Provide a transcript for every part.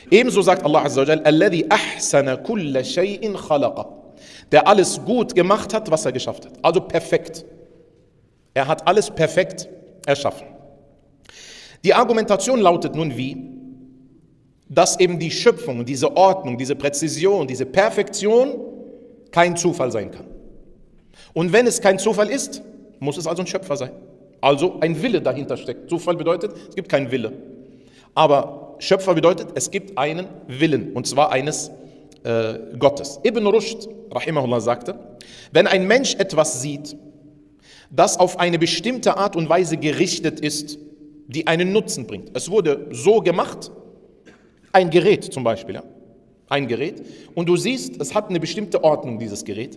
Ebenso sagt Allah Azza wa Jal, Alladhi ahsana kulla shay'in khalaqa, der alles gut gemacht hat, was er geschafft hat. Also perfekt. Er hat alles perfekt erschaffen. Die Argumentation lautet nun wie, dass eben die Schöpfung, diese Ordnung, diese Präzision, diese Perfektion kein Zufall sein kann. Und wenn es kein Zufall ist, muss es also ein Schöpfer sein. Also ein Wille dahinter steckt. Zufall bedeutet, es gibt keinen Wille. Aber Schöpfer bedeutet, es gibt einen Willen, und zwar eines Gottes. Ibn Rushd, rahimahullah, sagte, wenn ein Mensch etwas sieht, das auf eine bestimmte Art und Weise gerichtet ist, die einen Nutzen bringt. Es wurde so gemacht, ein Gerät zum Beispiel, ja? Ein Gerät, und du siehst, es hat eine bestimmte Ordnung, dieses Gerät,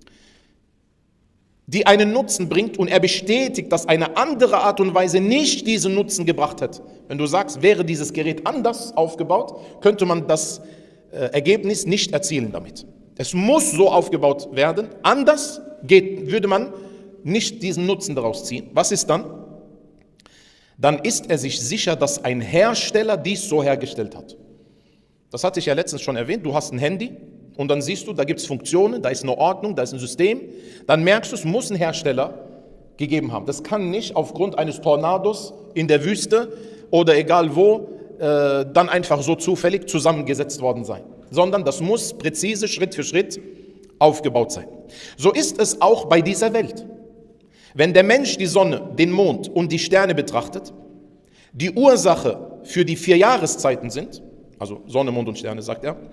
die einen Nutzen bringt, und er bestätigt, dass eine andere Art und Weise nicht diesen Nutzen gebracht hat. Wenn du sagst, wäre dieses Gerät anders aufgebaut, könnte man das Ergebnis nicht erzielen damit. Es muss so aufgebaut werden, anders würde man nicht diesen Nutzen daraus ziehen. Was ist dann? Dann ist er sich sicher, dass ein Hersteller dies so hergestellt hat. Das hatte ich ja letztens schon erwähnt. Du hast ein Handy und dann siehst du, da gibt es Funktionen, da ist eine Ordnung, da ist ein System. Dann merkst du, es muss ein Hersteller gegeben haben. Das kann nicht aufgrund eines Tornados in der Wüste oder egal wo dann einfach so zufällig zusammengesetzt worden sein, sondern das muss präzise Schritt für Schritt aufgebaut sein. So ist es auch bei dieser Welt. Wenn der Mensch die Sonne, den Mond und die Sterne betrachtet, die Ursache für die 4 Jahreszeiten sind, also Sonne, Mond und Sterne, sagt er,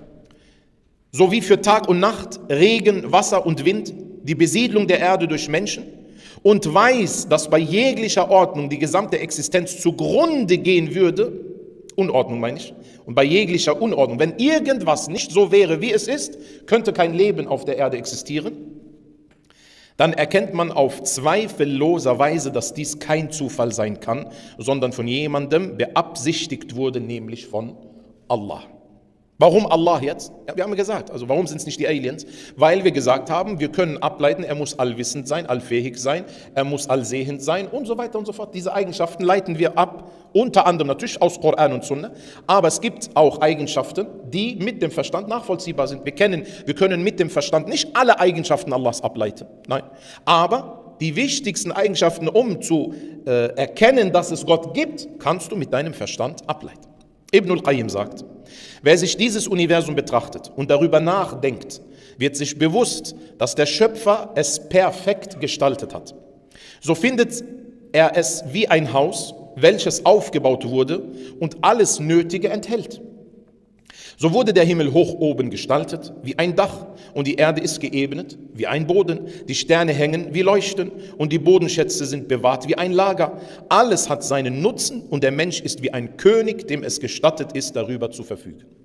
sowie für Tag und Nacht, Regen, Wasser und Wind, die Besiedlung der Erde durch Menschen, und weiß, dass bei jeglicher Ordnung die gesamte Existenz zugrunde gehen würde, Unordnung meine ich, und bei jeglicher Unordnung, wenn irgendwas nicht so wäre, wie es ist, könnte kein Leben auf der Erde existieren, dann erkennt man auf zweifelloser Weise, dass dies kein Zufall sein kann, sondern von jemandem beabsichtigt wurde, nämlich von Allah. Warum Allah jetzt? Ja, wir haben gesagt, also warum sind es nicht die Aliens? Weil wir gesagt haben, wir können ableiten, er muss allwissend sein, allfähig sein, er muss allsehend sein und so weiter und so fort. Diese Eigenschaften leiten wir ab, unter anderem natürlich aus Koran und Sunna, aber es gibt auch Eigenschaften, die mit dem Verstand nachvollziehbar sind. Wir können mit dem Verstand nicht alle Eigenschaften Allahs ableiten, nein, aber die wichtigsten Eigenschaften, um zu erkennen, dass es Gott gibt, kannst du mit deinem Verstand ableiten. Ibn al-Qayyim sagt, wer sich dieses Universum betrachtet und darüber nachdenkt, wird sich bewusst, dass der Schöpfer es perfekt gestaltet hat. So findet er es wie ein Haus, welches aufgebaut wurde und alles Nötige enthält. So wurde der Himmel hoch oben gestaltet wie ein Dach und die Erde ist geebnet wie ein Boden. Die Sterne hängen wie Leuchten und die Bodenschätze sind bewahrt wie ein Lager. Alles hat seinen Nutzen und der Mensch ist wie ein König, dem es gestattet ist, darüber zu verfügen.